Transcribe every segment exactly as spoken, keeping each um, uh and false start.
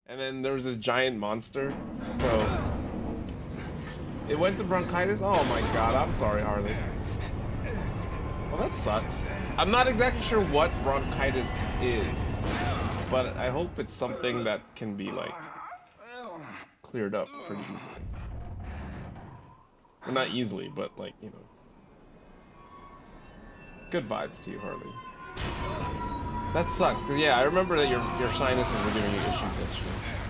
And then there was this giant monster. So it went to bronchitis. Oh my god, I'm sorry, Harley. Well, that sucks. I'm not exactly sure what bronchitis is, but I hope it's something that can be like cleared up pretty easily. Well, not easily, but like, you know. Good vibes to you, Harley. That sucks, because yeah, I remember that your your sinuses were giving you issues yesterday.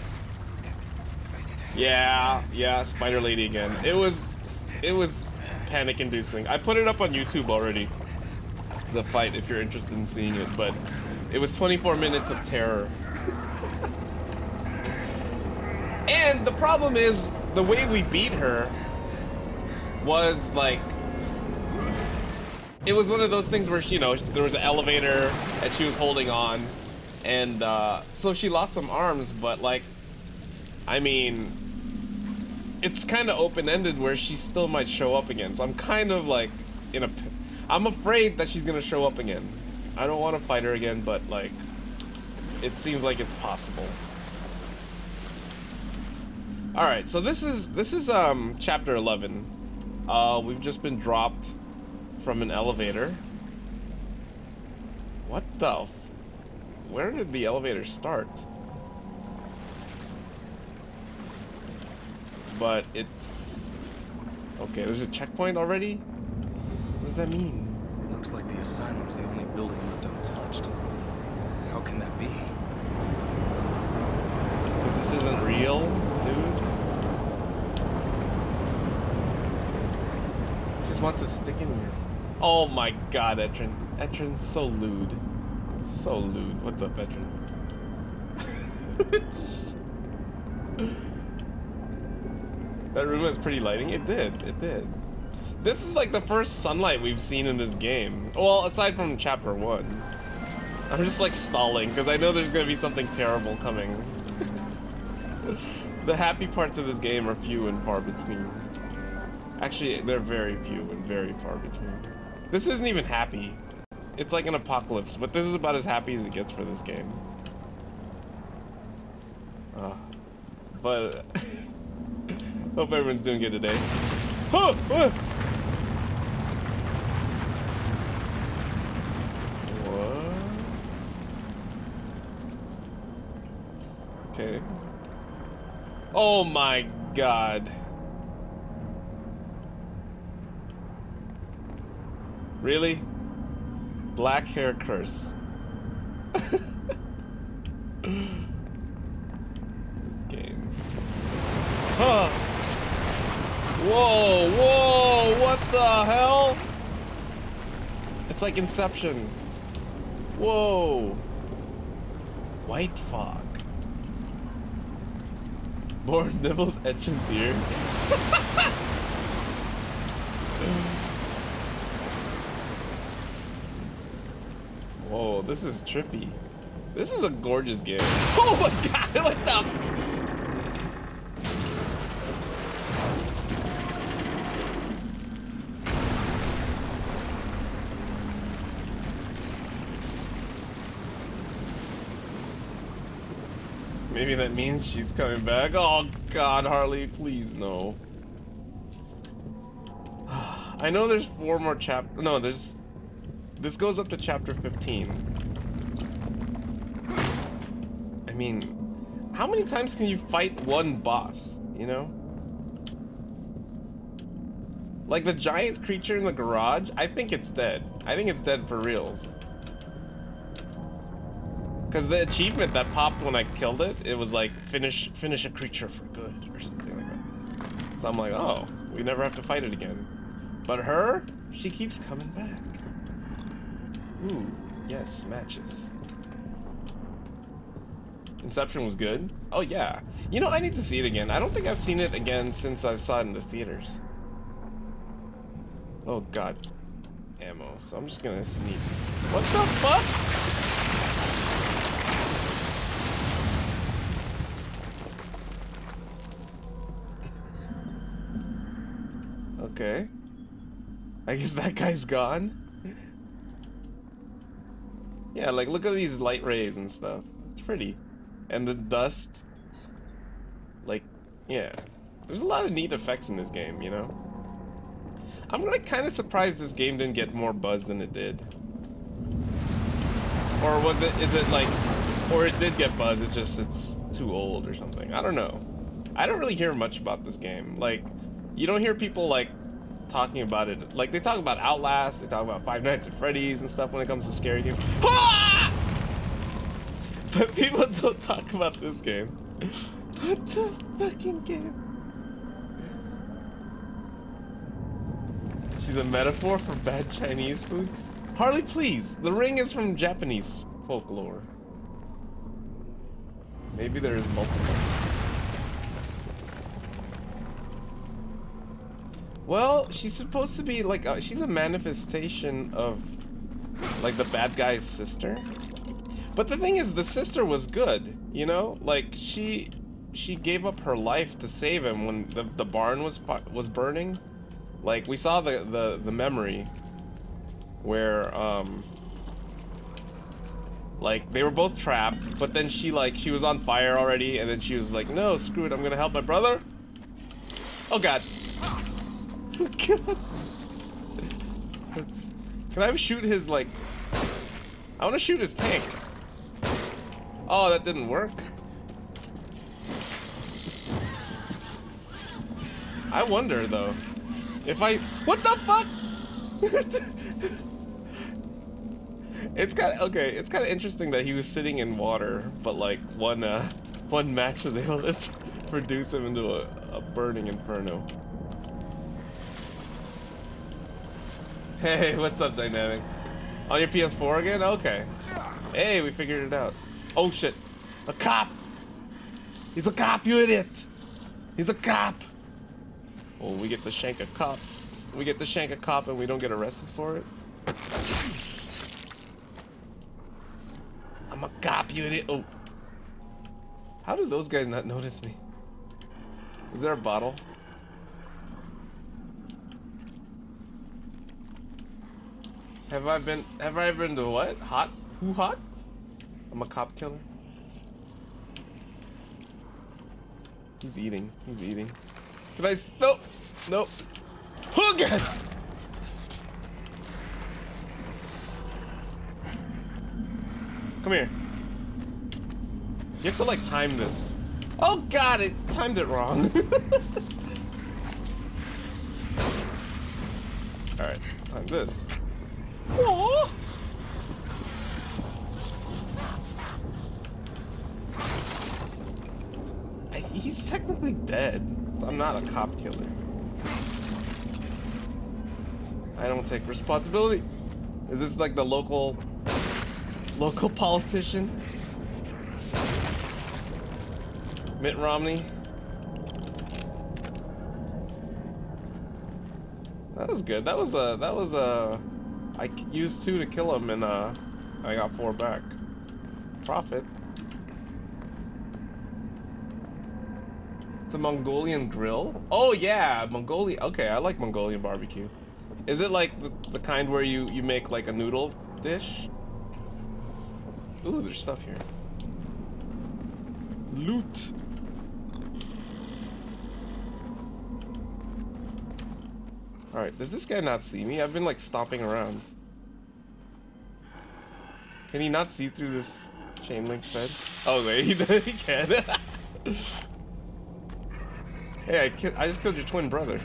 Yeah, yeah, Spider Lady again. It was it was panic inducing. I put it up on YouTube already. The fight, if you're interested in seeing it, but it was twenty-four minutes of terror. And the problem is the way we beat her was like, it was one of those things where she, you know, there was an elevator and she was holding on, and uh, so she lost some arms, but like, I mean, it's kind of open-ended where she still might show up again. So I'm kind of like in a, I'm afraid that she's gonna show up again. I don't want to fight her again, but like, it seems like it's possible. All right, so this is this is um chapter eleven. Uh, we've just been dropped from an elevator. What the? Where did the elevator start? But it's okay. There's a checkpoint already. What does that mean? Looks like the asylum's the only building left untouched. How can that be? Because this isn't real, dude. Just wants to stick in here. Oh my god, Etrin. Etrin's so lewd. So lewd. What's up, Etrin? That room has pretty lighting. It did. It did. This is like the first sunlight we've seen in this game. Well, aside from chapter one. I'm just like stalling because I know there's gonna be something terrible coming. The happy parts of this game are few and far between. Actually, they're very few and very far between. This isn't even happy. It's like an apocalypse, but this is about as happy as it gets for this game. Uh, but hope everyone's doing good today. Oh, oh. What? Okay. Oh my god. Really? Black hair curse. This game. Huh. Whoa, whoa, what the hell? It's like Inception. Whoa. White fog. More nibbles etch and beer. Whoa, this is trippy. This is a gorgeous game. Oh my god, what the? Maybe that means she's coming back. Oh god, Harley, please no. I know there's four more chap- no, there's... This goes up to chapter fifteen. I mean, how many times can you fight one boss, you know? Like the giant creature in the garage, I think it's dead. I think it's dead for reals. Because the achievement that popped when I killed it, it was like, finish finish a creature for good, or something like that. So I'm like, oh, we never have to fight it again. But her, she keeps coming back. Ooh, yes, matches. Inception was good. Oh yeah. You know, I need to see it again. I don't think I've seen it again since I saw it in the theaters. Oh god. Ammo. So I'm just gonna sneak. What the fuck? Okay. I guess that guy's gone. Yeah, like look at these light rays and stuff. It's pretty. And the dust. Like, yeah. There's a lot of neat effects in this game, you know? I'm like kind of surprised this game didn't get more buzz than it did. Or was it, is it like, or it did get buzz, it's just, it's too old or something. I don't know. I don't really hear much about this game. Like, you don't hear people like talking about it. Like, they talk about Outlast, they talk about Five Nights at Freddy's and stuff when it comes to scary games. Ah! But people don't talk about this game. What the fucking game? She's a metaphor for bad Chinese food? Harley, please. The ring is from Japanese folklore. Maybe there is multiple. Well, she's supposed to be like, a, she's a manifestation of like the bad guy's sister. But the thing is, the sister was good, you know? Like, she she gave up her life to save him when the, the barn was was burning. Like, we saw the, the, the memory where, um, like, they were both trapped, but then she, like, she was on fire already, and then she was like, no, screw it, I'm gonna help my brother. Oh, God. Oh, God. That's... Can I shoot his, like... I want to shoot his tank. Oh, that didn't work. I wonder, though. If I... What the fuck? It's kind of... Okay, it's kind of interesting that he was sitting in water, but like one uh, one match was able to produce him into a, a burning inferno. Hey, what's up, Dynamic? On your P S four again? Okay. Hey, we figured it out. Oh shit. A cop! He's a cop, you idiot! He's a cop! Oh, we get to shank a cop. We get to shank a cop and we don't get arrested for it. I'm a cop, you idiot. Oh. How do those guys not notice me? Is there a bottle? Have I been, have I been to what? Hot? Who hot? I'm a cop killer. He's eating, he's eating. Can I, nope, nope. Oh God! Come here. You have to like time this. Oh God, it timed it wrong. Alright, let's time this. Aww. He's technically dead, so I'm not a cop killer. I don't take responsibility. Is this like the local local politician? Mitt Romney? That was good. That was a that was a I used two to kill him and uh I got four back. Profit. It's a Mongolian grill? Oh yeah, Mongolia. Okay, I like Mongolian barbecue. Is it like the, the kind where you, you make like a noodle dish? Ooh, there's stuff here. Loot. Alright, does this guy not see me? I've been like stomping around. Can he not see through this chain link fence? Oh wait, he, he can. Hey, I, ki I just killed your twin brother.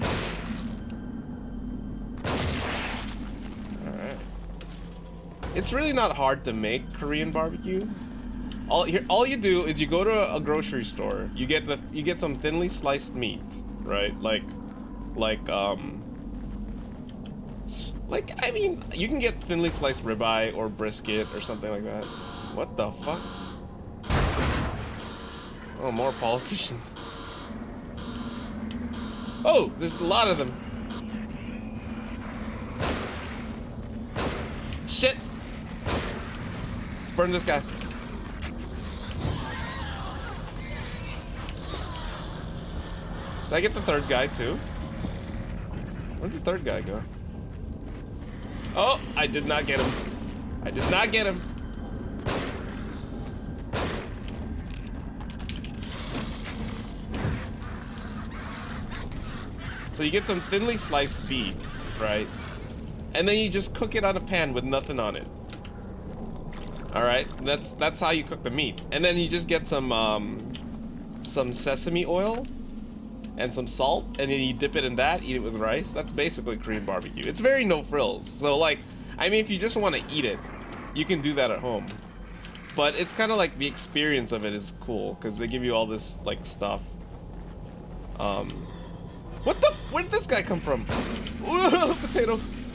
Alright. It's really not hard to make Korean barbecue. All here, all you do is you go to a, a grocery store. You get the you get some thinly sliced meat, right? Like, like um, like I mean, you can get thinly sliced ribeye or brisket or something like that. What the fuck? Oh, more politicians. Oh, there's a lot of them. Shit! Let's burn this guy. Did I get the third guy too? Where'd the third guy go? Oh, I did not get him. I did not get him. So you get some thinly sliced beef, right? And then you just cook it on a pan with nothing on it. All right, that's that's how you cook the meat. And then you just get some um, some sesame oil and some salt, and then you dip it in that, eat it with rice. That's basically Korean barbecue. It's very no frills. So like, I mean, if you just want to eat it, you can do that at home. But it's kind of like the experience of it is cool because they give you all this like stuff. Um, what the? Where did this guy come from? Whoa, potato.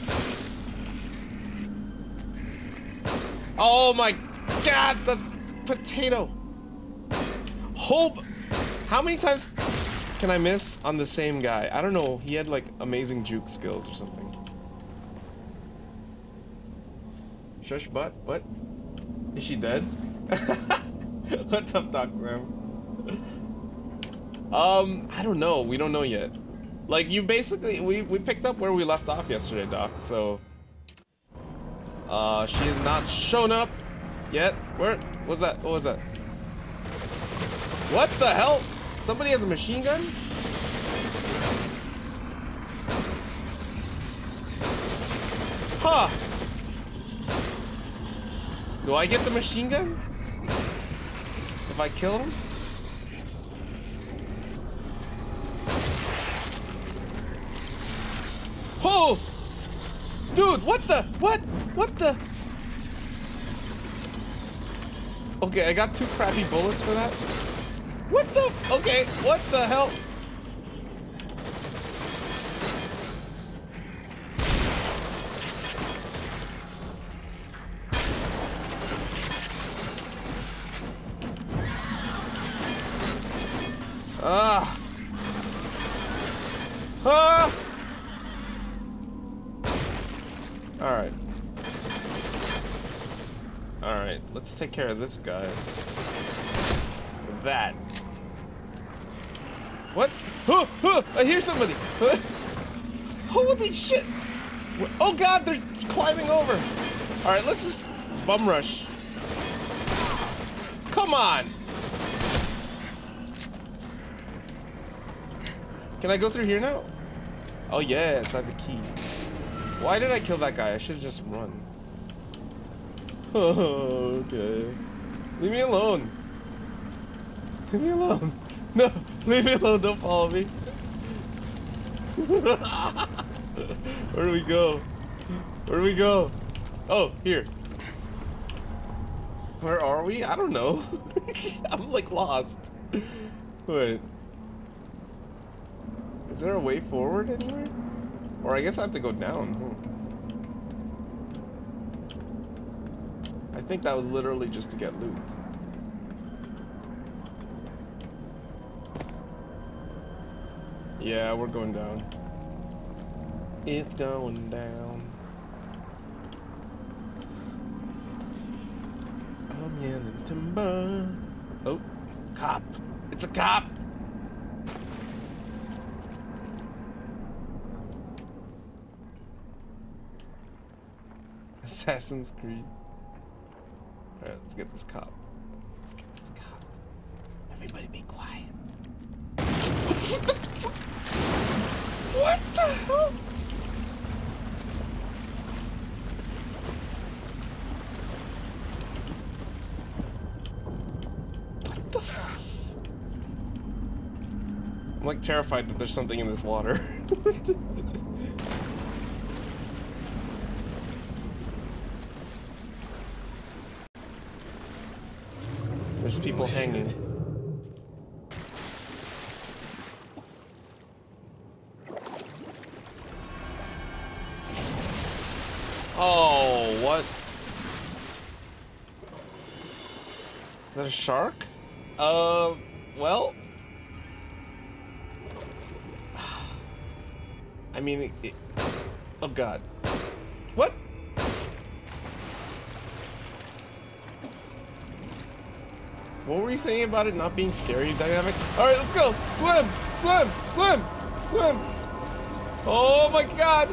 Oh my God, the potato. Hope. How many times can I miss on the same guy? I don't know. He had like amazing juke skills or something. Shush butt. What? Is she dead? What's up, Doc Sam? Um, I don't know. We don't know yet. Like, you basically, we, we picked up where we left off yesterday, Doc, so... Uh, she has not shown up yet. Where was that? What was that? What the hell? Somebody has a machine gun? Huh. Do I get the machine gun? If I kill him? Oh! Dude, what the? What? What the? Okay, I got two crappy bullets for that. What the? Okay, what the hell? Ah. Ah. All right. All right, let's take care of this guy. With that. What? Oh, oh, I hear somebody. Holy shit. Oh God, they're climbing over. All right, let's just bum rush. Come on. Can I go through here now? Oh yes, I have the key. Why did I kill that guy? I should have just run. Oh, okay. Leave me alone. Leave me alone. No, leave me alone. Don't follow me. Where do we go? Where do we go? Oh, here. Where are we? I don't know. I'm like lost. Wait. Is there a way forward anywhere? Or I guess I have to go down. Huh? I think that was literally just to get loot. Yeah, we're going down. It's going down. I'm yelling timber. Oh, cop. It's a cop. Assassin's Creed. Alright, let's get this cop. Let's get this cop. Everybody be quiet. What the fuck? What the hell? What the fuck? I'm like terrified that there's something in this water. What the There's people oh, hanging. Oh, what? Is that a shark? Uh, well... I mean, it, it, oh God. What? What were you saying about it not being scary dynamic? Alright, let's go! Swim! Swim! Swim! Swim! Oh my God!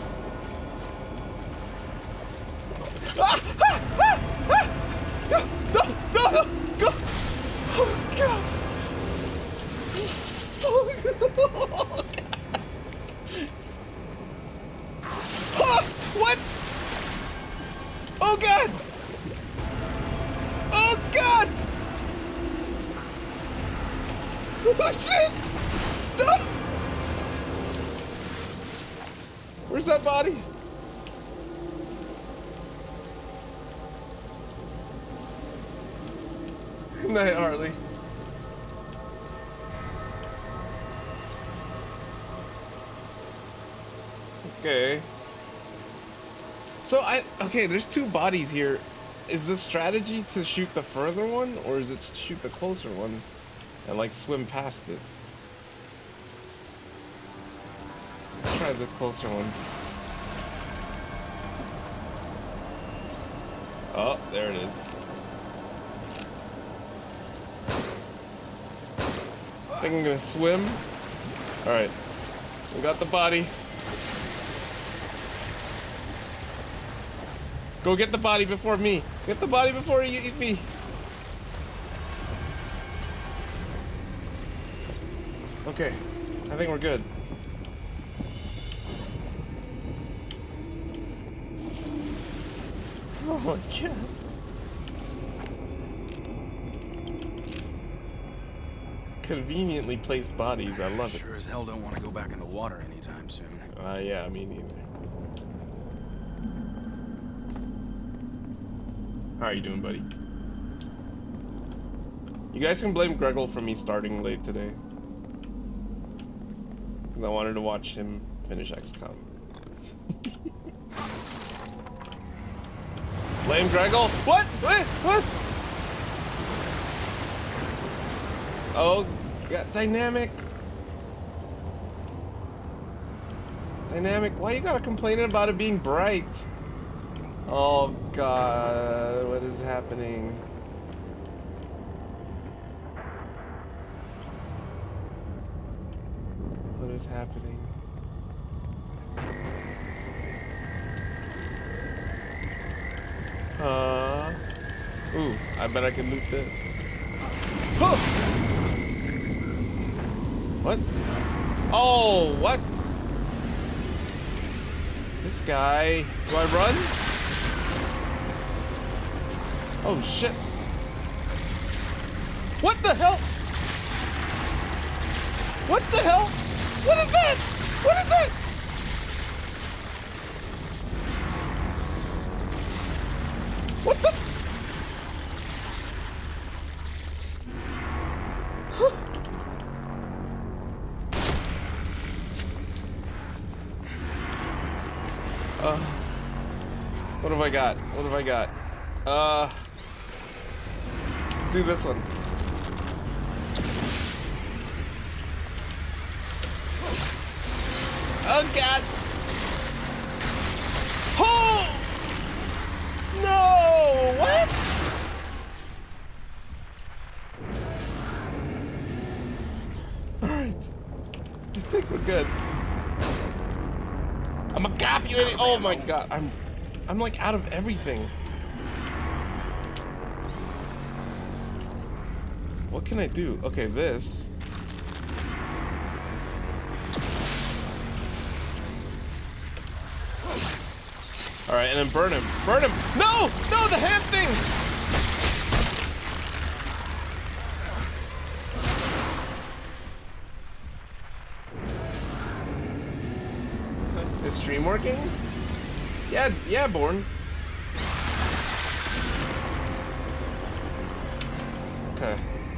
Ah! Ah! Ah! Ah! No! No! No! No! Go! Oh my God! Oh my God! Oh shit! No! Where's that body? Good night, Harley. Okay. So I okay, there's two bodies here. Is the strategy to shoot the further one, or is it to shoot the closer one and like swim past it? Let's try the closer one. Oh, there it is. I think I'm gonna swim. Alright. We got the body. Go get the body before me. Get the body before you eat me. Okay. I think we're good. Oh my god. Conveniently placed bodies. I love it. Sure as hell don't want to go back in the water anytime soon. Uh, yeah, me neither. How are you doing, buddy? You guys can blame Greggle for me starting late today. Because I wanted to watch him finish X COM. Blame Greggle? What? What? What? Oh, got dynamic. Dynamic, why you gotta complain about it being bright? Oh god, what is happening? What is happening? Uh, ooh, I bet I can loot this. Huh! What? Oh, what? This guy. Do I run? Oh shit. What the hell? What the hell? What is that? What is that? What the? Huh. Uh, what have I got? What have I got? Uh, let's do this one. Oh god! Oh! No! What? Alright. I think we're good. I'm a cop, you idiot! Oh my god, I'm I'm like out of everything. What can I do? Okay, this. Alright, and then burn him. Burn him! No! No, the hand thing! Is stream working? Yeah, yeah, Born. Okay.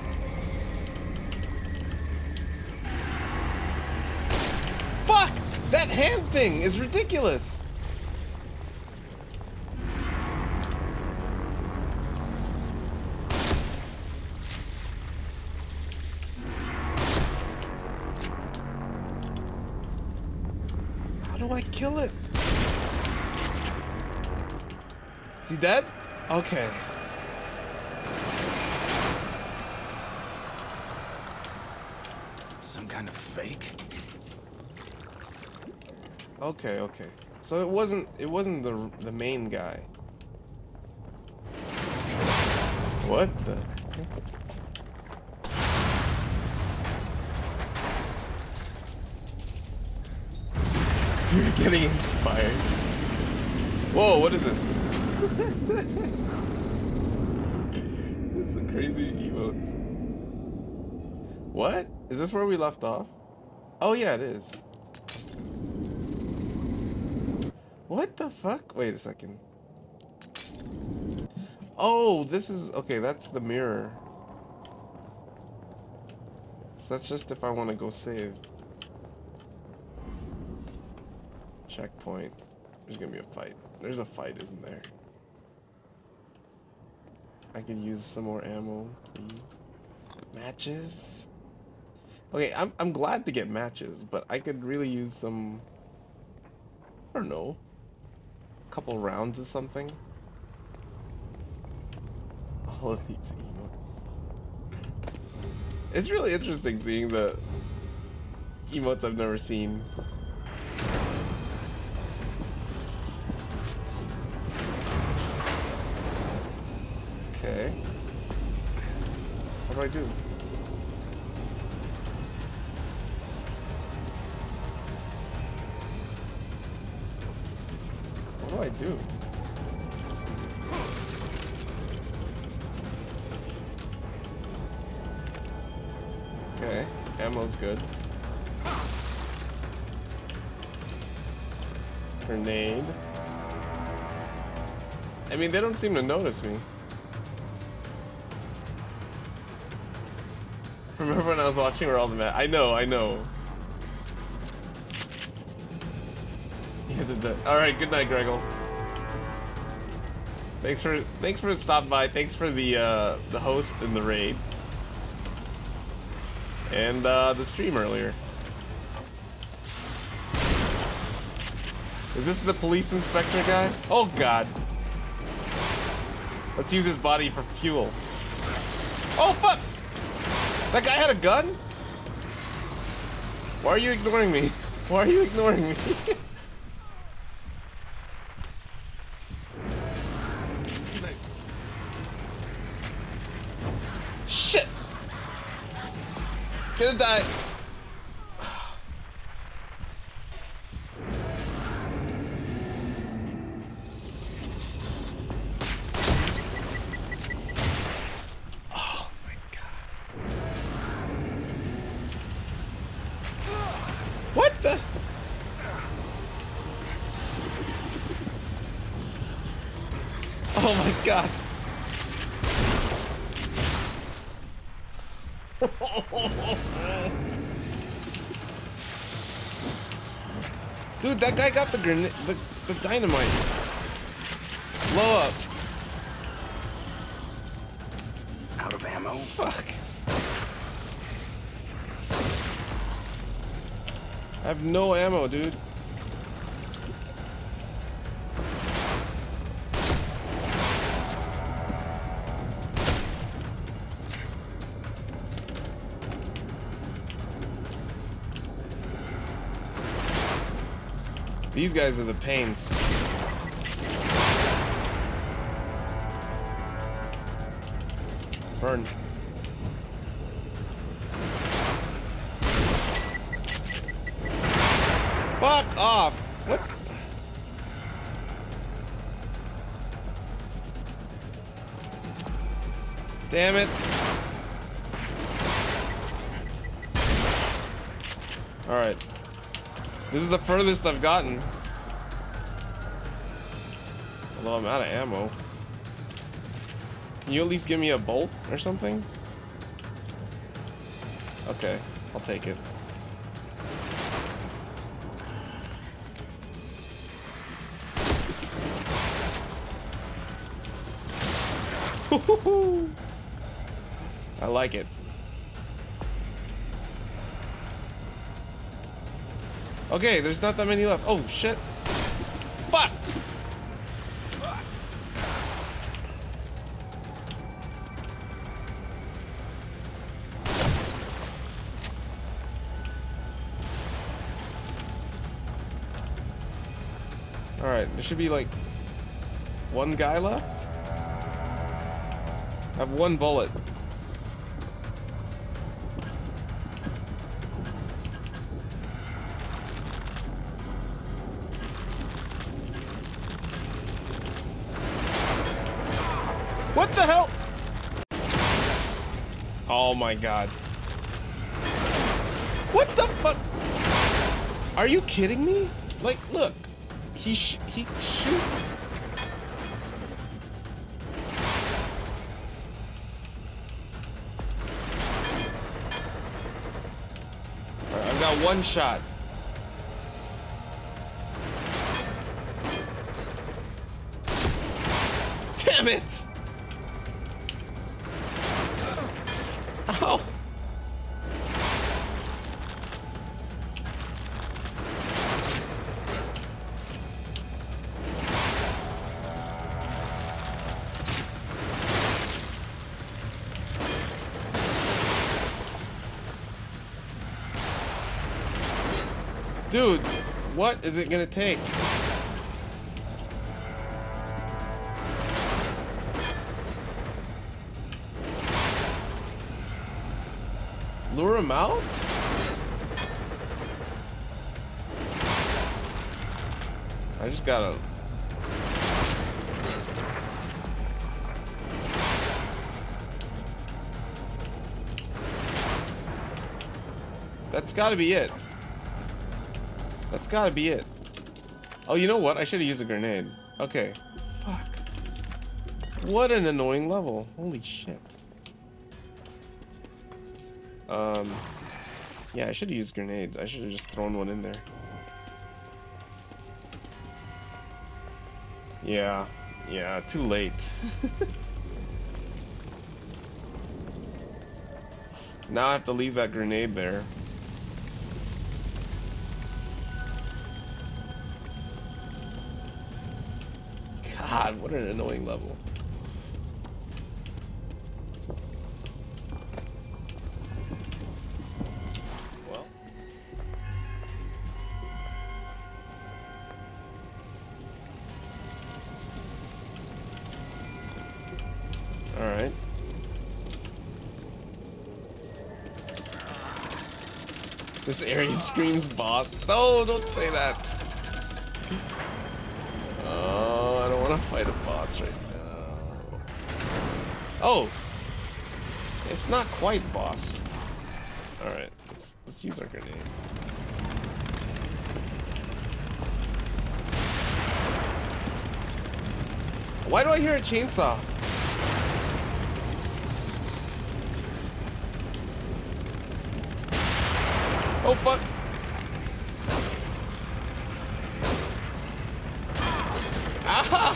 Fuck! That hand thing is ridiculous! How do I kill it? Is he dead? Okay. Some kind of fake? Okay, okay. So it wasn't it wasn't the the main guy. What the You're getting inspired. Whoa, what is this? This is a crazy emotes. What? Is this where we left off? Oh yeah, it is. What the fuck? Wait a second. Oh, this is... Okay, that's the mirror. So that's just if I want to go save. Checkpoint. There's gonna be a fight. There's a fight, isn't there? I could use some more ammo, please. Matches? Okay, I'm, I'm glad to get matches, but I could really use some... I don't know. A couple rounds of something. All of these emotes. It's really interesting seeing the emotes I've never seen. Okay. What do I do? What do I do? Okay, ammo's good. Grenade. I mean, they don't seem to notice me. Remember when I was watching where all the ma- I know, I know. Yeah, the, the, all right, good night, Gregor. Thanks for thanks for stopping by. Thanks for the uh, the host and the raid and uh, the stream earlier. Is this the police inspector guy? Oh God! Let's use his body for fuel. Oh fuck! That guy had a gun? Why are you ignoring me? Why are you ignoring me? Shit! Gonna die. Oh my God. Dude, that guy got the grenade, the, the dynamite. Blow up. Out of ammo? Fuck. I have no ammo, dude. These guys are the pains. Burn. Fuck off! What? Damn it. Alright. This is the furthest I've gotten. Although I'm out of ammo. Can you at least give me a bolt or something? Okay, I'll take it. I like it. Okay, there's not that many left. Oh shit. Fuck! Alright, there should be like one guy left. I have one bullet. What the hell? Oh my God. What the fuck? Are you kidding me? Like, look. He sh he shoots. Alright, I've got one shot. Damn it! Ow! Dude, what is it gonna take? Lure him out? I just gotta... That's gotta be it. That's gotta be it. Oh, you know what? I should have used a grenade. Okay. Fuck. What an annoying level. Holy shit. Um, yeah, I should have used grenades. I should have just thrown one in there. Yeah, yeah, too late. Now I have to leave that grenade there. God, what an annoying level. Alright. This area screams boss. No, don't say that. Oh, I don't want to fight a boss right now. Oh! It's not quite boss. Alright, let's, let's use our grenade. Why do I hear a chainsaw? Oh fuck! Aha!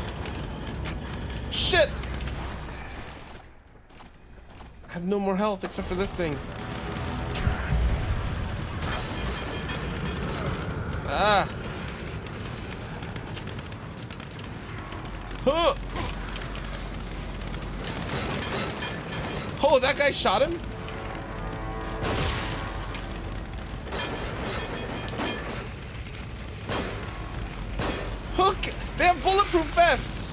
Shit! I have no more health except for this thing. Ah! Huh! Oh, that guy shot him? Hook! They have bulletproof vests!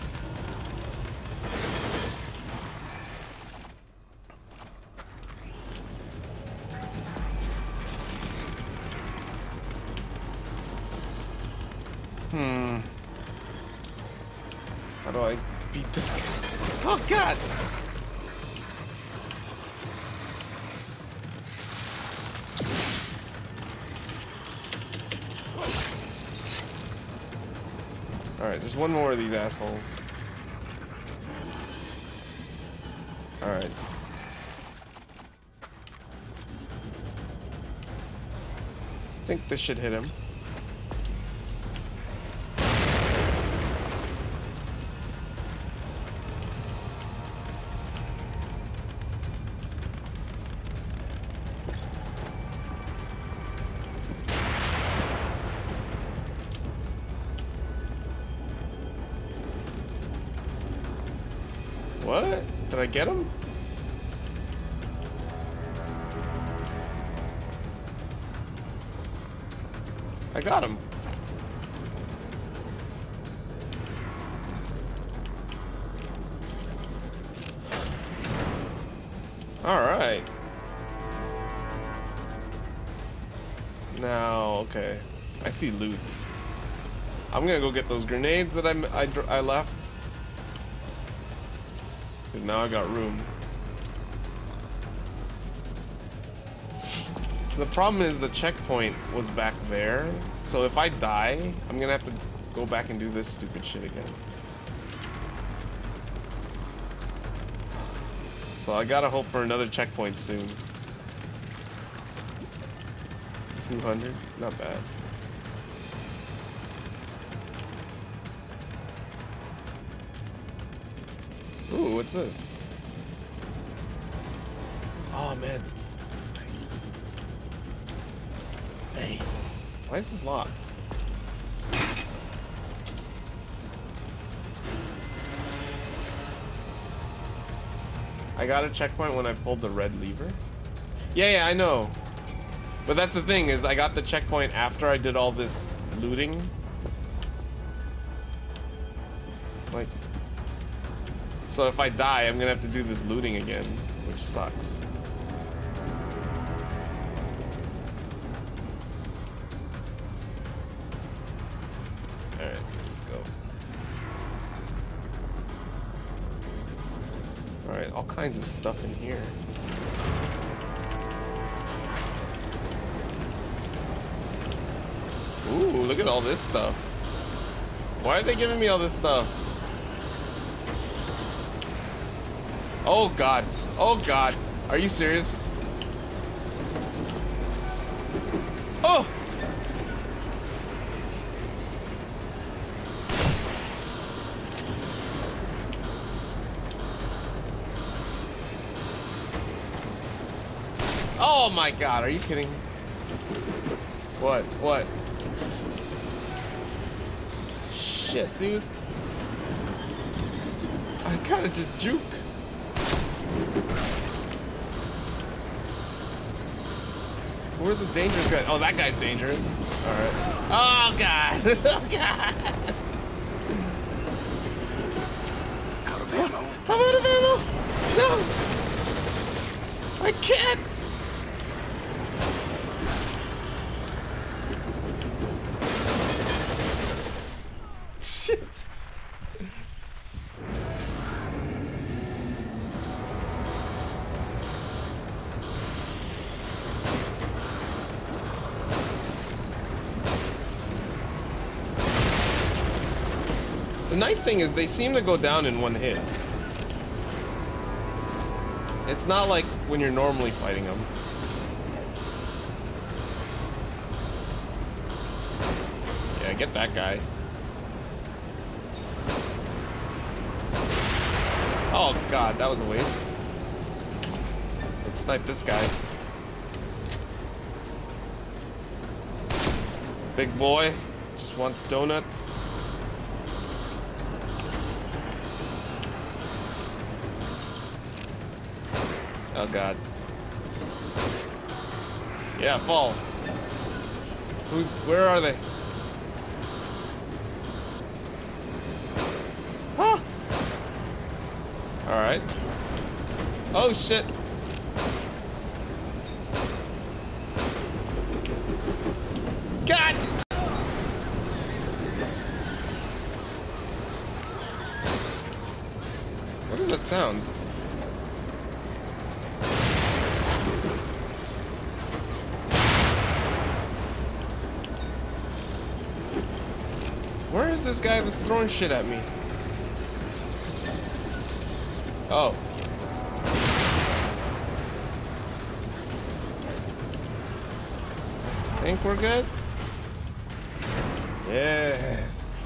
Hmm. How do I beat this guy? Oh god! Alright, there's one more of these assholes. Alright. I think this should hit him. What? Did I get him? I got him. All right. Now, okay. I see loot. I'm gonna go get those grenades that I, I, I left. Because now I got room. The problem is the checkpoint was back there, so if I die, I'm gonna have to go back and do this stupid shit again. So I gotta hope for another checkpoint soon. two hundred, not bad. Ooh, what's this? Oh man, nice. Nice. Why is this locked? I got a checkpoint when I pulled the red lever. Yeah, yeah, I know. But that's the thing, is I got the checkpoint after I did all this looting. Like, so if I die, I'm gonna have to do this looting again, which sucks. Alright, let's go. Alright, all kinds of stuff in here. Ooh, look at all this stuff. Why are they giving me all this stuff? Oh god. Oh god. Are you serious? Oh! Oh my god, are you kidding? What? What? Shit, dude. I gotta just juke. Who are the dangerous guys? Oh, that guy's dangerous. Alright. Oh god! Oh god! Out of ammo. I'm out of ammo! No! I can't! Shit! The nice thing is they seem to go down in one hit. It's not like when you're normally fighting them. Yeah, get that guy. Oh god, that was a waste. Let's snipe this guy. Big boy just wants donuts. Oh god. Yeah, fall. Who's, where are they? Huh? Alright. Oh shit. God! What does that sound? Where is this guy that's throwing shit at me? Oh. I think we're good? Yes.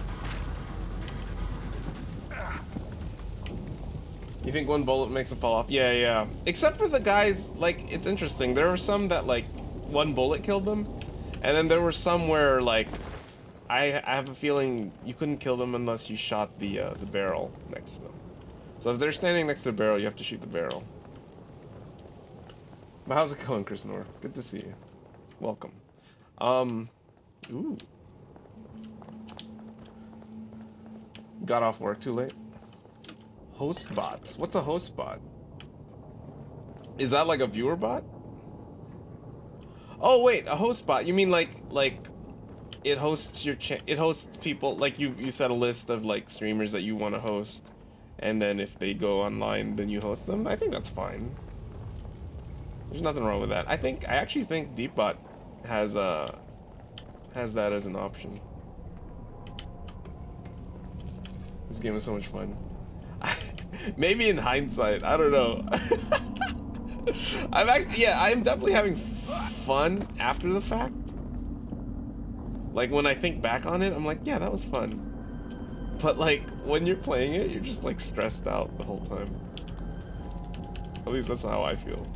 You think one bullet makes it fall off? Yeah, yeah. Except for the guys, like, it's interesting. There were some that, like, one bullet killed them. And then there were some where, like, I, I have a feeling you couldn't kill them unless you shot the, uh, the barrel next to them. So if they're standing next to the barrel, you have to shoot the barrel. But how's it going, Chris Noor? Good to see you. Welcome. Um, ooh. Got off work too late. Host bots. What's a host bot? Is that like a viewer bot? Oh wait, a host bot. You mean like like it hosts your cha it hosts people, like you you set a list of like streamers that you want to host, and then if they go online, then you host them. I think that's fine. There's nothing wrong with that. I think I actually think Deepbot has uh has that as an option. This game is so much fun. Maybe in hindsight, I don't know. I'm actually, yeah, I'm definitely having fun after the fact. Like when I think back on it, I'm like, yeah, that was fun. But like when you're playing it, you're just like stressed out the whole time. At least that's how I feel.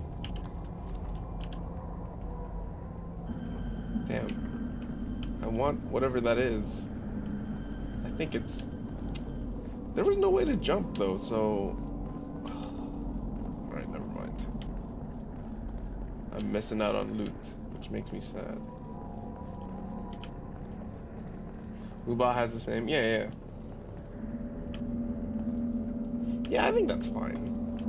Damn. I want whatever that is. I think it's... There was no way to jump though, so... Alright, never mind. I'm missing out on loot, which makes me sad. Uba has the same... Yeah, yeah. Yeah, I think that's fine.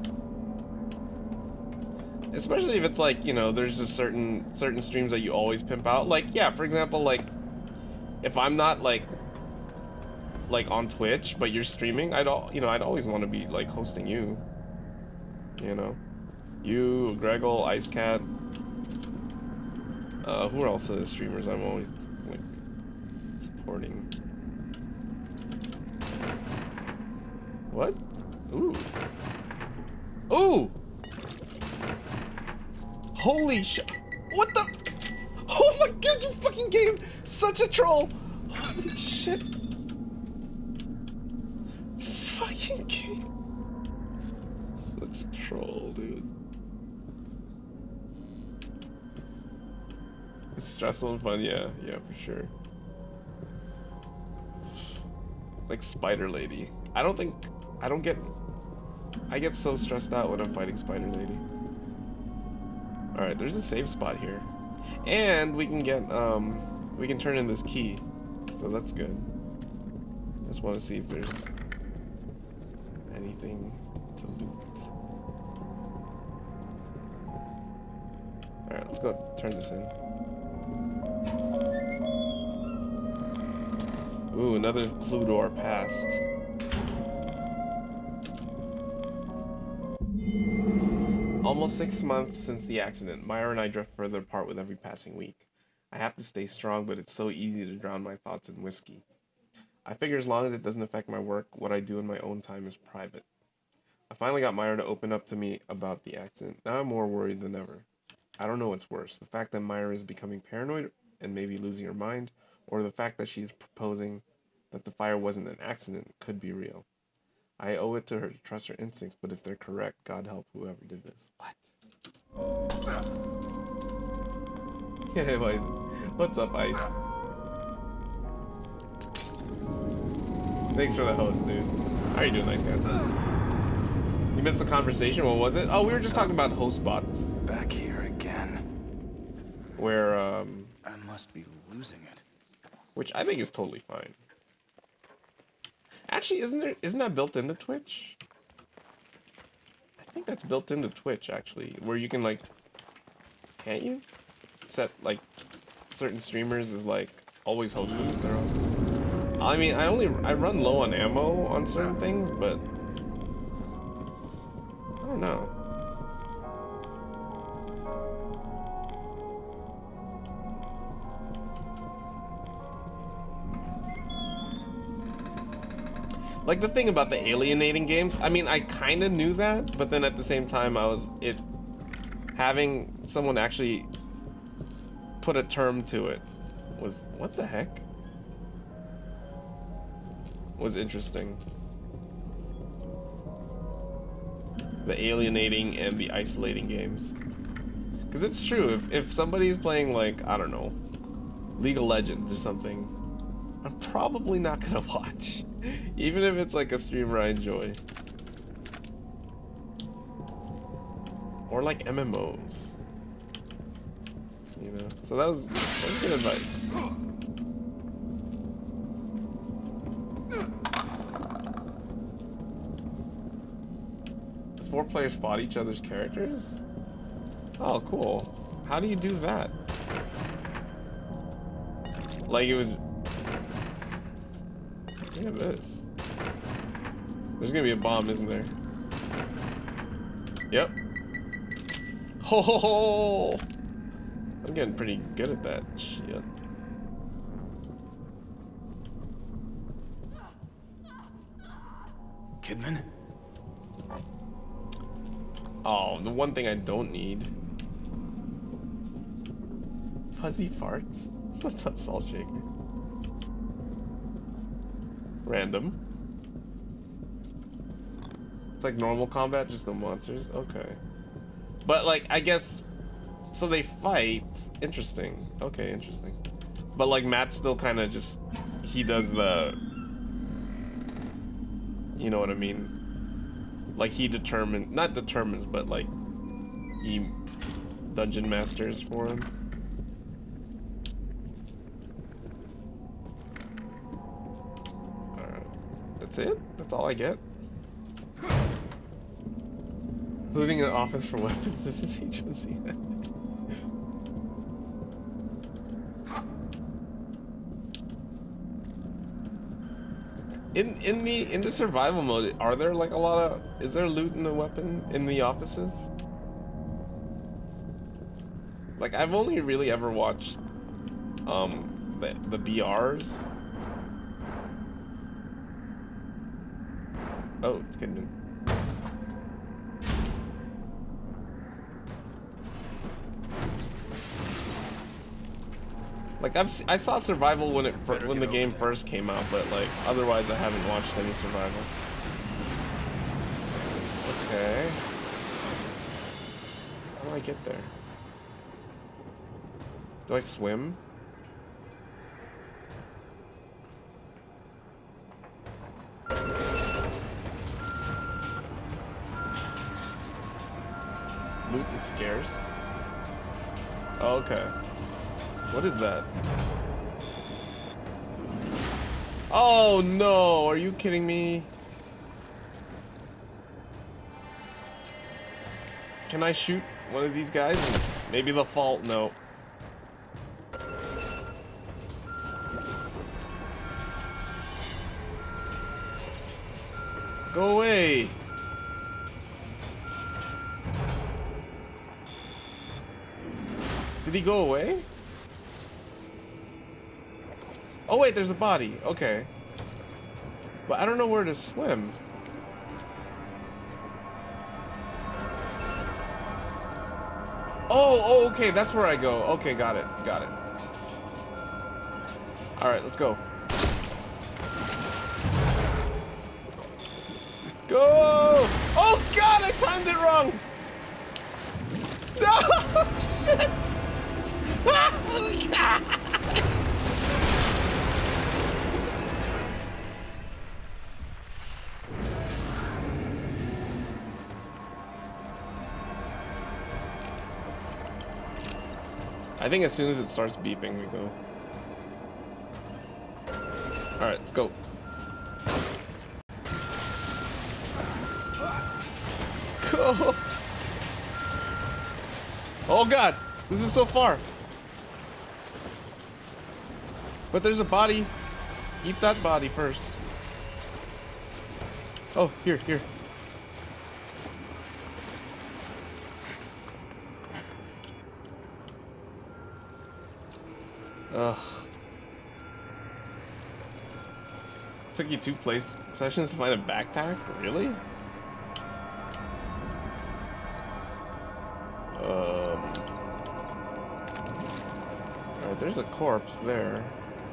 Especially if it's like, you know, there's just certain certain streams that you always pimp out. Like, yeah, for example, like, if I'm not, like, like on Twitch, but you're streaming, I'd all, you know, I'd always want to be, like, hosting you. You know? You, Greggle, IceCat. Uh, who are also the streamers I'm always, like, supporting? What? Ooh. Ooh! Holy shit! What the? Oh my god, you fucking game! Such a troll! Holy shit! Fucking game! Such a troll, dude. It's stressful and fun, yeah, yeah, for sure. Like Spider Lady. I don't think... I don't get... I get so stressed out when I'm fighting Spider Lady. Alright, there's a save spot here. And we can get, um, we can turn in this key. So that's good. Just want to see if there's anything to loot. Alright, let's go turn this in. Ooh, another clue to our past. Almost six months since the accident, Myra and I drift further apart with every passing week. I have to stay strong, but it's so easy to drown my thoughts in whiskey. I figure as long as it doesn't affect my work, what I do in my own time is private. I finally got Myra to open up to me about the accident. Now I'm more worried than ever. I don't know what's worse, the fact that Myra is becoming paranoid and maybe losing her mind, or the fact that she's proposing that the fire wasn't an accident could be real. I owe it to her to trust her instincts, but if they're correct, God help whoever did this. What? Hey, what's up, Ice? Thanks for the host, dude. How are you doing, nice guy? You missed the conversation. What was it? Oh, we were just talking about host bots. Back here again. Where, um... I must be losing it. Which I think is totally fine. Actually, isn't there, isn't that built into Twitch? I think that's built into Twitch, actually, where you can, like, can't you? Set, like, certain streamers is, like, always hosting their own. I mean, I only, I run low on ammo on certain things, but I don't know. Like, the thing about the alienating games, I mean, I kind of knew that, but then at the same time, I was, it, having someone actually put a term to it was, what the heck? Was interesting. The alienating and the isolating games. Because it's true, if, if somebody's playing, like, I don't know, League of Legends or something, I'm probably not gonna watch. Even if it's like a streamer I enjoy. Or like M M Os. You know? So that was, that was good advice. The four players fought each other's characters? Oh, cool. How do you do that? Like it was... Look at this. There's gonna be a bomb, isn't there? Yep. Oh, I'm getting pretty good at that shit. Kidman? Oh, the one thing I don't need. Fuzzy farts? What's up, Salt Shaker? Random. It's like normal combat, just no monsters? Okay. But like, I guess, so they fight. Interesting. Okay, interesting. But like, Matt still kind of just, he does the, you know what I mean? Like he determines, not determines, but like, he dungeon masters for him. Alright. That's it? That's all I get? Including an office for weapons. This is H O C. In in the in the survival mode, are there like a lot of is there loot in the weapon in the offices? Like I've only really ever watched um the the B Rs. Oh, it's getting in. Like I've I saw survival when it when the game first came out, but like otherwise I haven't watched any survival. Okay. How do I get there? Do I swim? Loot is scarce. Oh, okay. What is that? Oh no, are you kidding me? Can I shoot one of these guys? Maybe they'll fall. No. Go away. Did he go away? Oh wait, there's a body. Okay. But I don't know where to swim. Oh, oh, okay, that's where I go. Okay, got it, got it. All right, let's go. Go! Oh God, I timed it wrong. No, shit. Oh God. I think as soon as it starts beeping, we go. All right, let's go. Go. Oh God, this is so far. But there's a body. Eat that body first. Oh, here, here. Ugh. Took you two place sessions to find a backpack? Really? Um. Alright, there's a corpse there.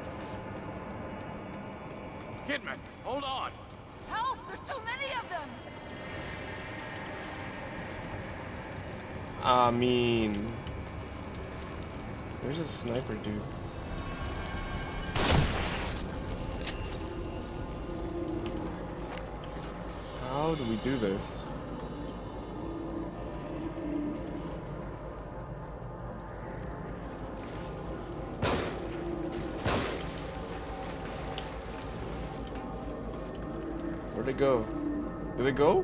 Kidman, hold on! Help! There's too many of them! I mean... There's a sniper dude. How do we do this? Where'd it go? Did it go?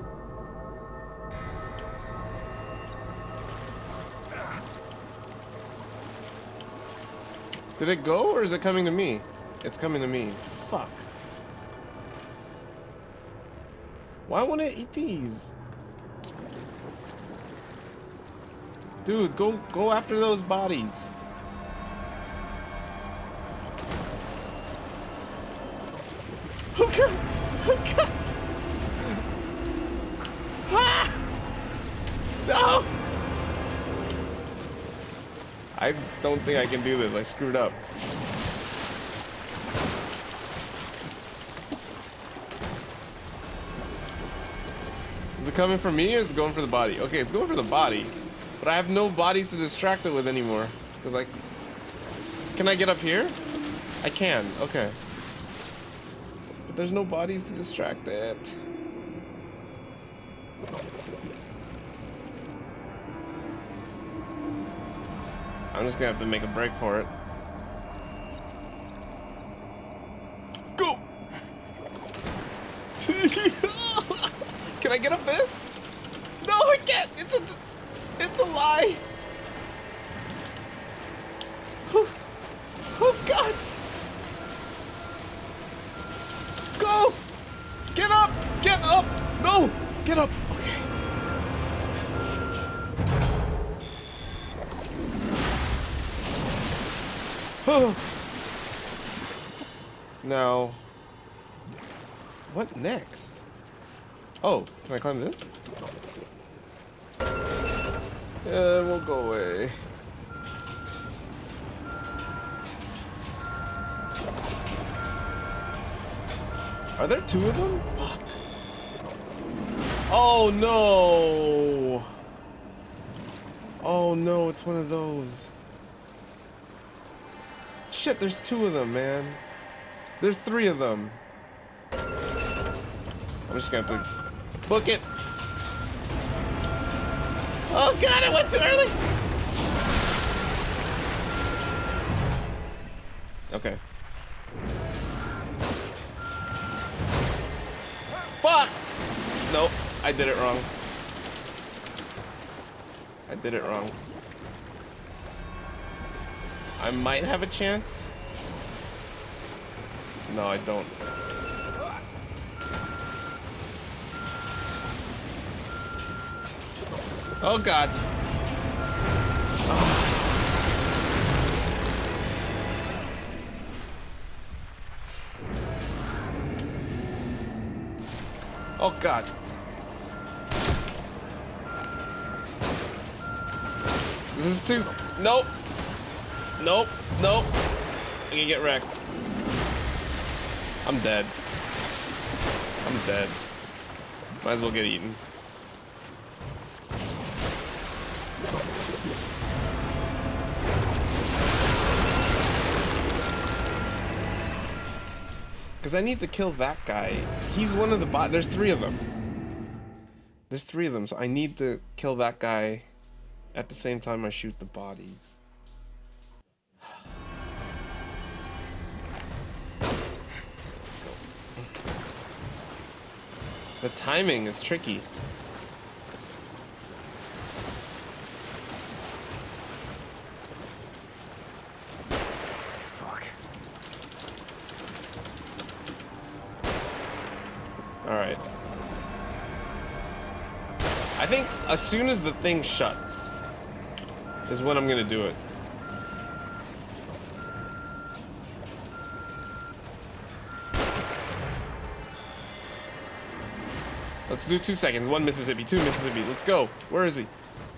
Did it go, or is it coming to me? It's coming to me. Fuck. Why won't it eat these? Dude, go go after those bodies. Oh god! Oh god! Ah! No! I don't think I can do this. I screwed up. Is it coming for me or is it going for the body? Okay, it's going for the body. But I have no bodies to distract it with anymore. Because I... Can I get up here? I can. Okay. But there's no bodies to distract it. I'm just gonna have to make a break for it. Go! Can I get up this? No, I can't! It's a... It's a lie! Oh, oh god! Go! Get up! Get up! No! Get up! Okay. Oh. Now, what next? Oh, can I climb this? Yeah, it won't go away. Are there two of them? Fuck. Oh no! Oh no, it's one of those. Shit, there's two of them, man. There's three of them. I'm just gonna have to book it. Oh god, I went too early! Okay. Fuck! Nope, I did it wrong. I did it wrong. I might have a chance. No, I don't. Oh god. Oh. Oh god. This is too... Nope. Nope. Nope. I'm gonna get wrecked. I'm dead. I'm dead. Might as well get eaten. Because I need to kill that guy. He's one of the bot. There's three of them. There's three of them, so I need to kill that guy at the same time I shoot the bodies. Let's go. The timing is tricky. Alright. I think as soon as the thing shuts is when I'm gonna do it. Let's do two seconds. One Mississippi, two Mississippi. Let's go. Where is he?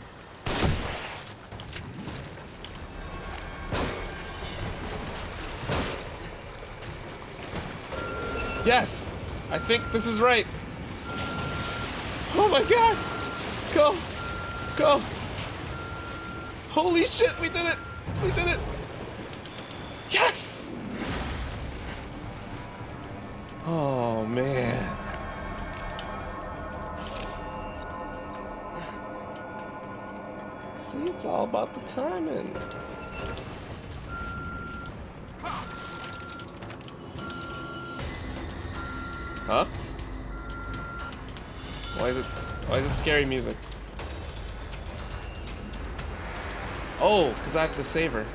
Yes! I think this is right. Oh my god! Go! Go! Holy shit, we did it! We did it! Yes! Oh man. See, it's all about the timing. Huh? Why is it why is it scary music? Oh, because I have to save her.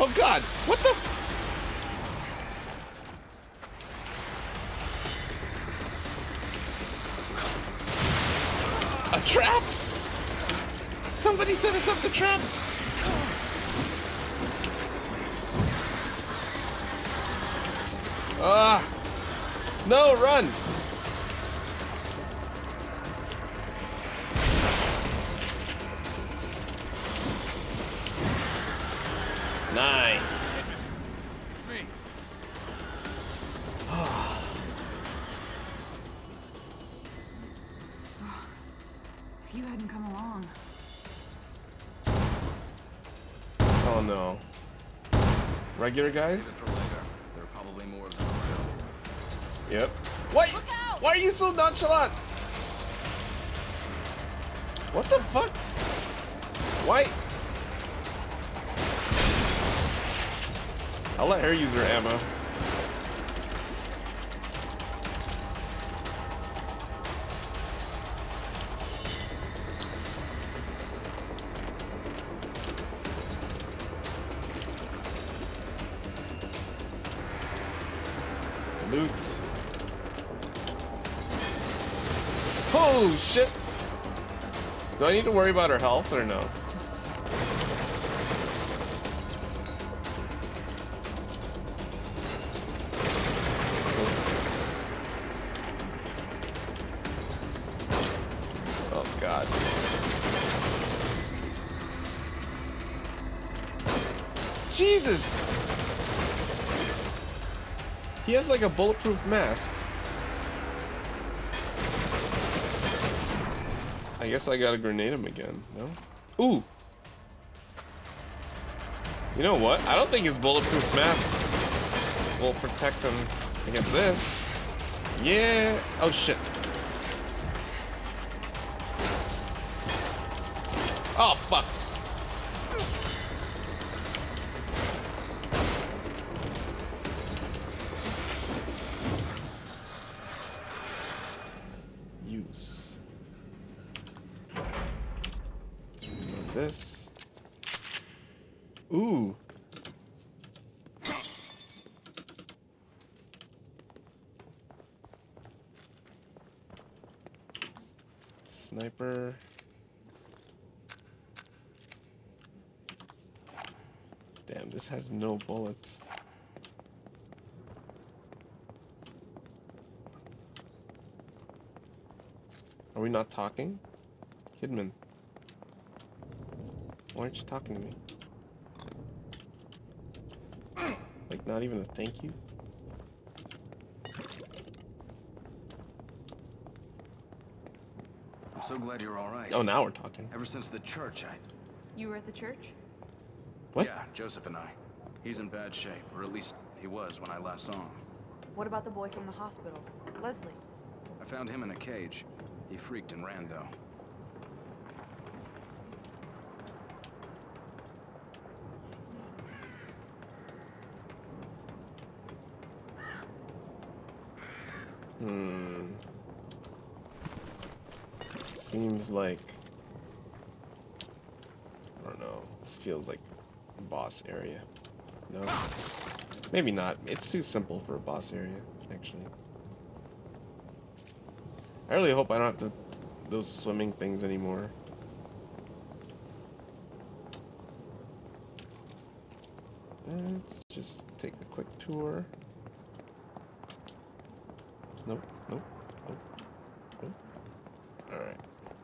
Oh god, what the? A trap? Somebody set us up the trap. Ah! No, run! Nice. It's me. If you hadn't come along. Oh no. Regular guys? Save it for later. There are probably more of them around. Yep. Wait! Look out! Why are you so nonchalant? What the fuck? Why? I'll let her use her ammo. Loot. Oh shit! Do I need to worry about her health or no? Oh god. Jesus! He has like a bulletproof mask. I guess I gotta grenade him again, no? Ooh! You know what? I don't think his bulletproof mask will protect him against this. Yeah! Oh shit. Oh fuck! Use. This. Ooh. Sniper. Damn, this has no bullets. Are we not talking? Kidman. Why aren't you talking to me? Like, not even a thank you? I'm so glad you're all right. Oh, now we're talking. Ever since the church, I... You were at the church? What? Yeah, Joseph and I. He's in bad shape, or at least he was when I last saw him. What about the boy from the hospital? Leslie? I found him in a cage. He freaked and ran, though. Hmm. Seems like... I don't know. This feels like a boss area. No? Maybe not. It's too simple for a boss area, actually. I really hope I don't have to those swimming things anymore. Let's just take a quick tour. Nope, nope, nope, nope. Alright.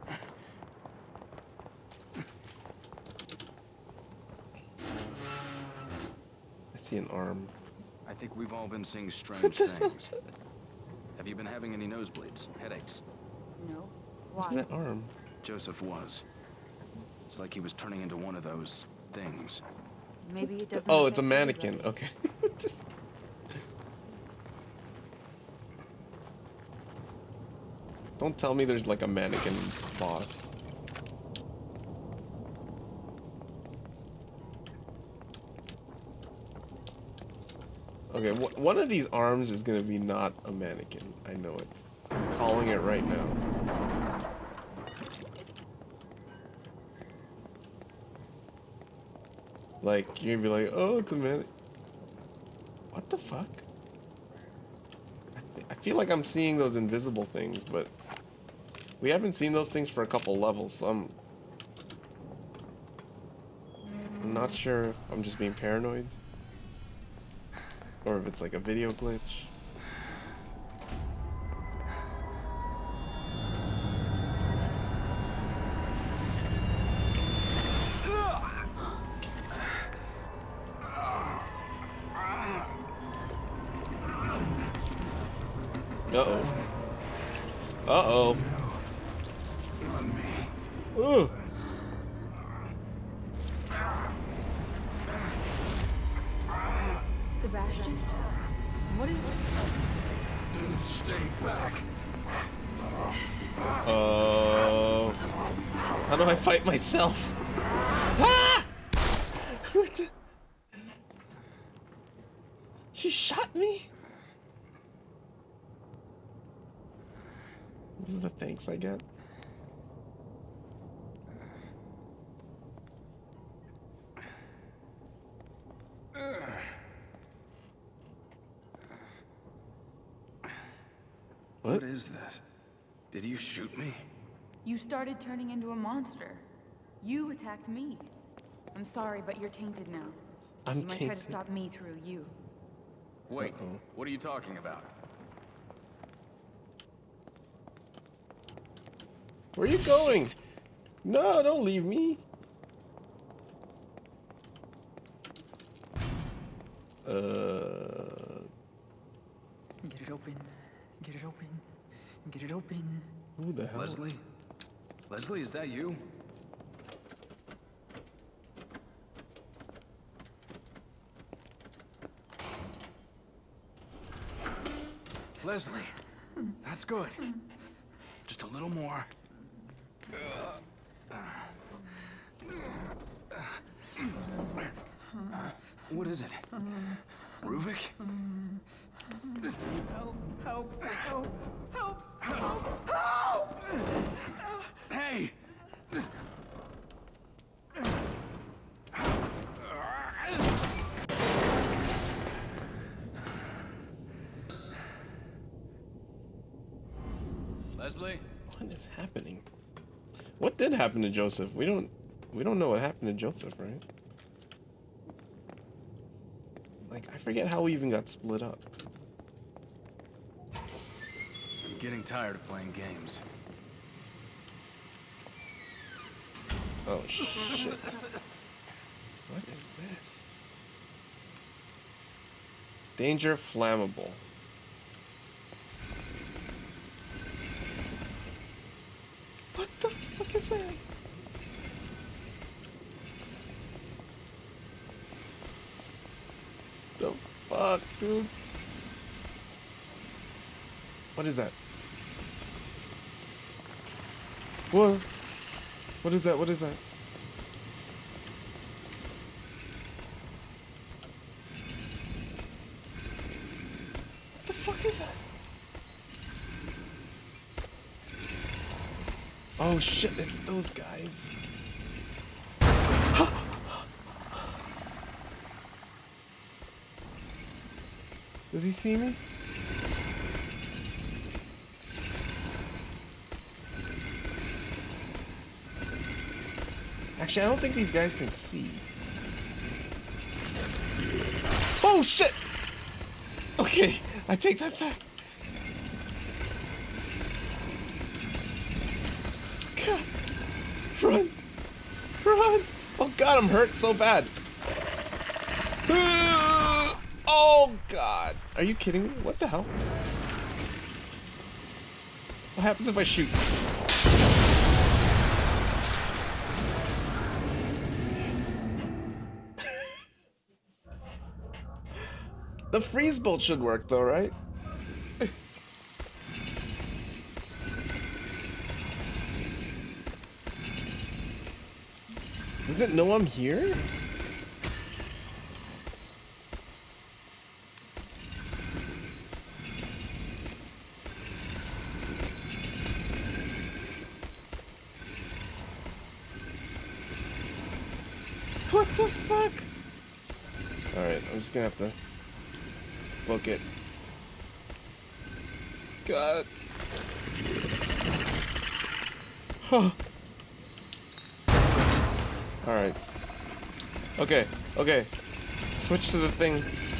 I see an arm. I think we've all been seeing strange things. Have you been having any nosebleeds, headaches? No. What's Why? that arm? Joseph was. It's like he was turning into one of those things. Maybe it doesn't. Oh, it's a affect mannequin. everybody. Okay. Don't tell me there's like a mannequin boss. Okay, wh one of these arms is gonna be not a mannequin. I know it. I'm calling it right now. Like, you're gonna be like, oh, it's a man. What the fuck? I, th I feel like I'm seeing those invisible things, but we haven't seen those things for a couple levels, so I'm, I'm not sure if I'm just being paranoid or if it's like a video glitch. Uh-oh. Uh-oh. Ugh. Sebastian? What is... Stay back. Uh, how do I fight myself? Ah! What the? She shot me? This is the thanks I get. What? What is this? Did you shoot me? You started turning into a monster. You attacked me. I'm sorry, but you're tainted now. I'm You might try tainted. to stop me through you. Wait, Uh-oh. what are you talking about? Where are you going? No, don't leave me. Uh. Get it open. Get it open. Get it open. Who the hell? Leslie? Leslie, is that you? Leslie, that's good. Just a little more. What is it? Ruvik? Help, help, help, help, help, help! Hey! Leslie? What is happening? What did happen to Joseph? We don't we don't know what happened to Joseph, right? Like, I forget how we even got split up. I'm getting tired of playing games. Oh shit. What is this? Danger flammable. What the fuck is that? The fuck, dude? What is that? What? What is that? What is that? What the fuck is that? Oh shit, it's those guys. Does he see me? Actually, I don't think these guys can see. Oh shit! Okay, I take that back. God. Run! Run! Oh god, I'm hurt so bad. Oh god. Are you kidding me? What the hell? What happens if I shoot? The freeze bolt should work though, right? Does it know I'm here? What the fuck? Alright, I'm just gonna have to book it. God. Huh. Alright. Okay, okay. Switch to the thing.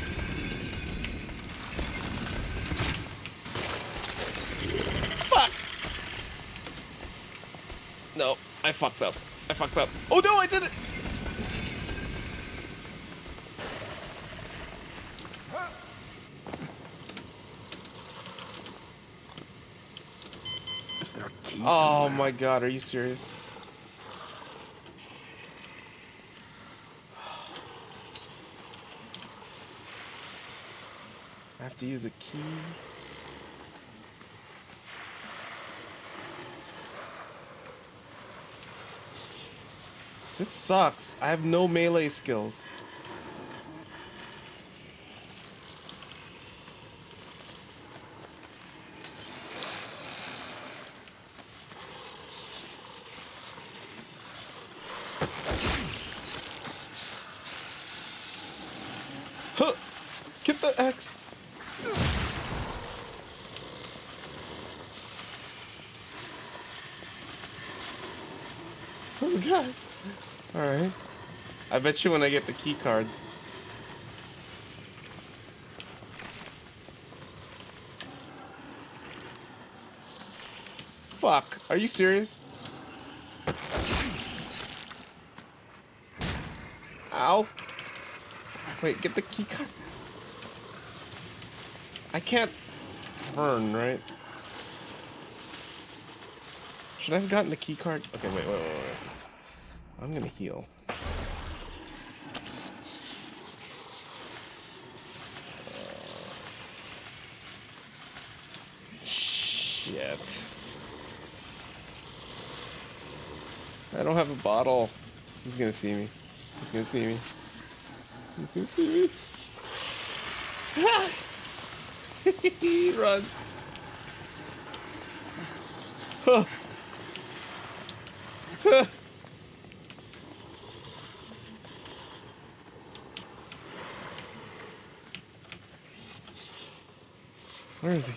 Fuck! No, I fucked up. I fucked up. Oh no, I did it! Is there a key Oh somewhere? my god, are you serious? I have to use a key. This sucks. I have no melee skills. Huh. Get the X. Oh god. Alright. I bet you when I get the key card. Fuck. Are you serious? Ow. Wait, get the key card. I can't burn, right? Should I have gotten the key card? Okay, wait, wait, wait, wait. I'm gonna heal. Uh, shit. I don't have a bottle. He's gonna see me. He's gonna see me. He's gonna see me. Run. Huh. Huh. Where is he?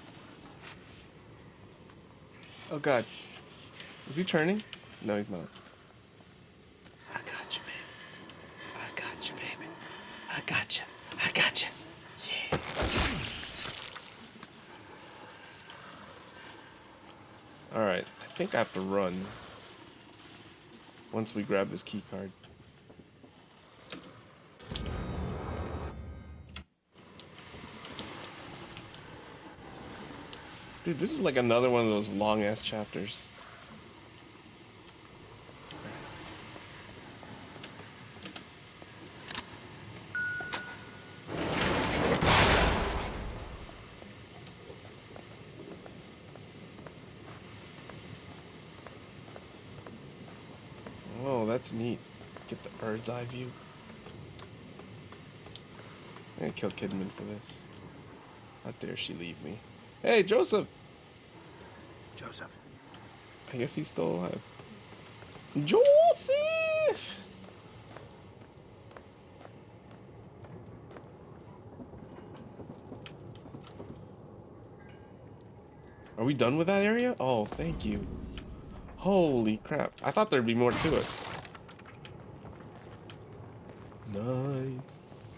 Oh god. Is he turning? No, he's not. I got you, baby. I got you, baby. I got you. I got you. Yeah. Alright, I think I have to run once we grab this key card. Dude, this is like another one of those long ass chapters. Oh, that's neat. Get the bird's eye view. I'm gonna kill Kidman for this. How dare she leave me? Hey, Joseph! Joseph. I guess he's still alive. Joseph! Are we done with that area? Oh, thank you. Holy crap. I thought there'd be more to it. Nice.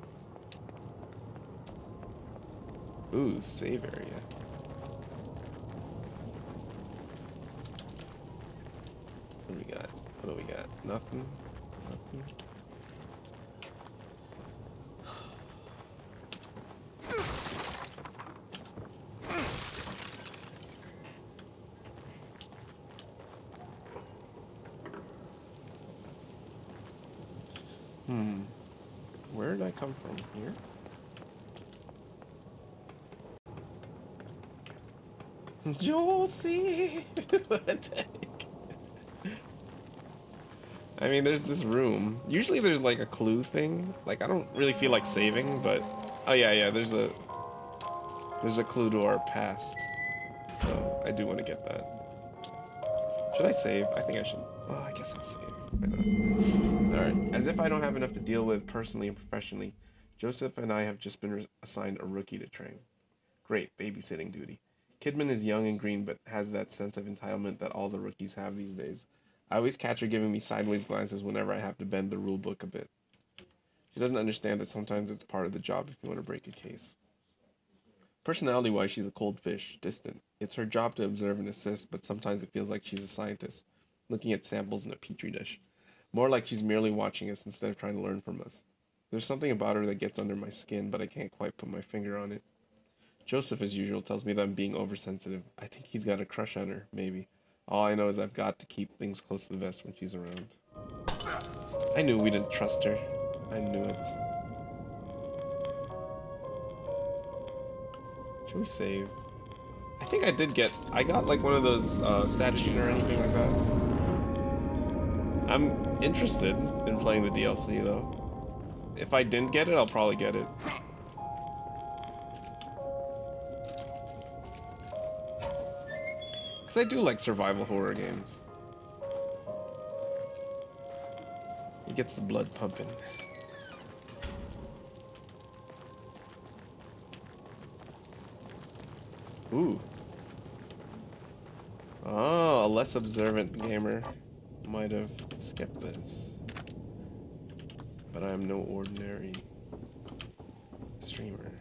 Ooh, save area. What do we got? What do we got? Nothing? Nothing? Hmm. Where did I come from? Here? Josie! What the heck? I mean, there's this room. Usually there's like a clue thing. Like, I don't really feel like saving, but... Oh yeah, yeah, there's a... There's a clue to our past. So, I do want to get that. Should I save? I think I should... Well, I guess I'll save. Why not? Alright. As if I don't have enough to deal with personally and professionally, Joseph and I have just been assigned a rookie to train. Great, babysitting duty. Kidman is young and green, but has that sense of entitlement that all the rookies have these days. I always catch her giving me sideways glances whenever I have to bend the rule book a bit. She doesn't understand that sometimes it's part of the job if you want to break a case. Personality-wise, she's a cold fish, distant. It's her job to observe and assist, but sometimes it feels like she's a scientist, looking at samples in a petri dish. More like she's merely watching us instead of trying to learn from us. There's something about her that gets under my skin, but I can't quite put my finger on it. Joseph, as usual, tells me that I'm being oversensitive. I think he's got a crush on her, maybe. All I know is I've got to keep things close to the vest when she's around. I knew we didn't trust her. I knew it. Should we save? I think I did get... I got like one of those uh, status sheet or anything like that. I'm interested in playing the D L C though. If I didn't get it, I'll probably get it. Because I do like survival horror games. It gets the blood pumping. Ooh. Oh, a less observant gamer might have skipped this. But I'm no ordinary streamer.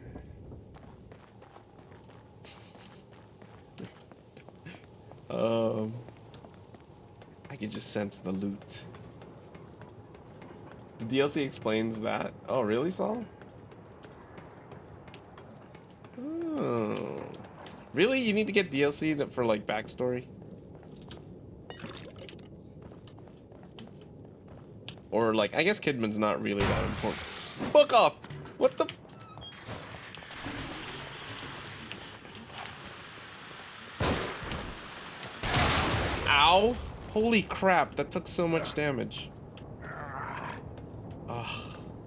um, I could just sense the loot. The D L C explains that. Oh, really, Saul? Oh. Really? You need to get D L C for, like, backstory? Or, like, I guess Kidman's not really that important. Fuck off! What the... Ow! Holy crap, that took so much damage. Ugh.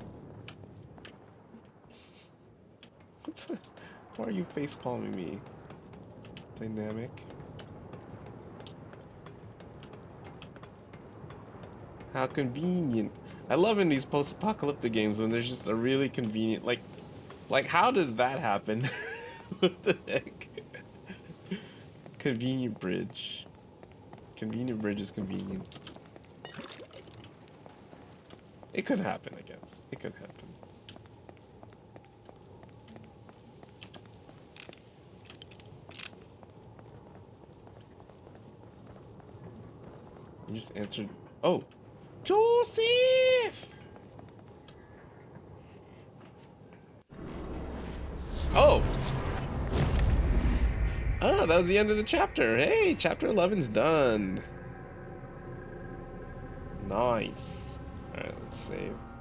What the... Why are you facepalming me? Dynamic. How convenient. I love in these post-apocalyptic games when there's just a really convenient, like, like how does that happen? What the heck? Convenient bridge. Convenient bridge is convenient. It could happen, I guess. It could happen. You just answered. Oh, Joseph! Oh! Ah, that was the end of the chapter. Hey, chapter eleven's done. Nice. Alright, let's save.